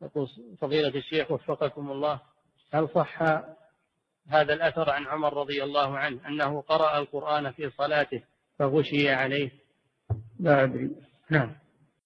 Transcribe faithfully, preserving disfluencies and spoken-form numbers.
يقول فضيلة الشيخ وفقكم الله، هل صح هذا الأثر عن عمر رضي الله عنه أنه قرأ القرآن في صلاته فغشي عليه؟ لا أدري. نعم.